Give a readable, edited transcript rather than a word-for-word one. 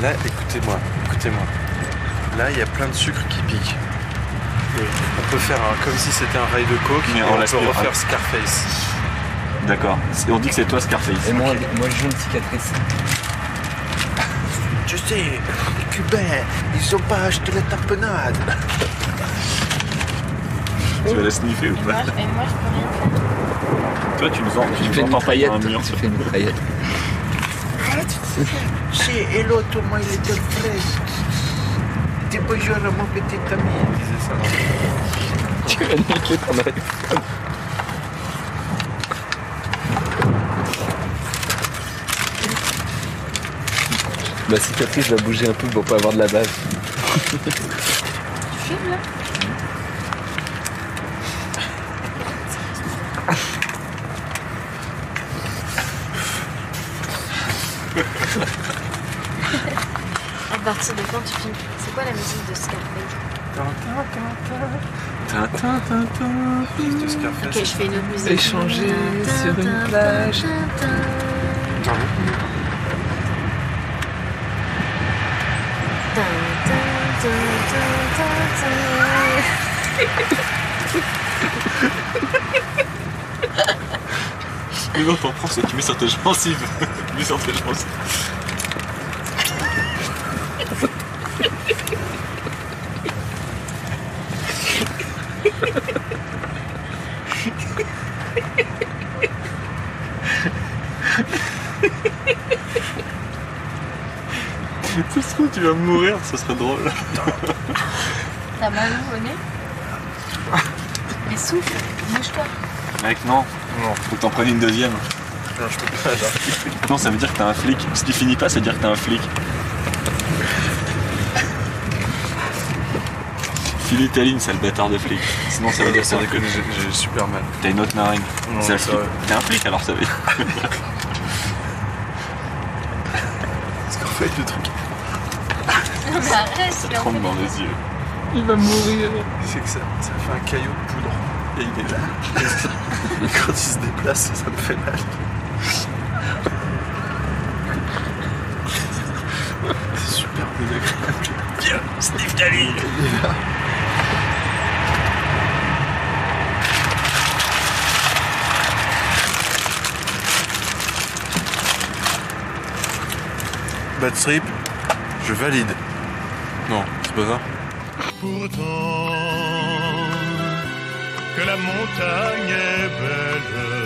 Là, écoutez-moi. Là, il y a plein de sucre qui pique. On peut faire comme si c'était un rail de coke, mais et on peut refaire pas. Scarface. D'accord. On dit que c'est toi Scarface. Et moi j'ai une cicatrice. Tu sais, les Cubains, ils ont pas acheté la tapenade. Tu vas la sniffer ou pas? Moi, je peux rien faire. Toi, tu nous entends Tu fais une mitraillette. un mur. Tu fais une mitraillette. Si, et l'autre, moi, il était frais. Dis bonjour à mon petit ami. Il disait ça. Tu vas niquer ton iPhone. Ma cicatrice va bouger un peu pour pas avoir de la bave. Tu filmes là? À partir de quand tu filmes? C'est quoi la musique de Scarface? De Scarface. Ok, je fais une autre musique. Échanger sur une plage. Mais non, t'en prends ça, tu mets sur tes gencives. Tu mets sur tes gencives. Ça se trouve, tu vas mourir, ça serait drôle. T'as mal au nez? Mais souffle, bouge-toi. Mec, non. Faut que t'en prennes une deuxième. Non, je peux pas, là. Non, ça veut dire que t'es un flic. Si tu finis pas, ça veut dire que t'es un flic. Philitaline, sale bâtard de flic. Sinon, ça veut dire que Sans déconner, j'ai super mal. t'as une autre narine. Non, C'est un c'est flic. vrai. T'es un flic alors, ça veut dire. Scarface, le truc. Non mais arrête, Ça il est en tremble train dans de- les yeux. Il va mourir. C'est que ça fait un caillot de poudre. Et il est là. Et quand il se déplace, ça me fait mal. C'est super désagréable. Viens, sniff Dali. Bad Strip, je valide. Non, c'est pas ça. Pourtant que la montagne est belle,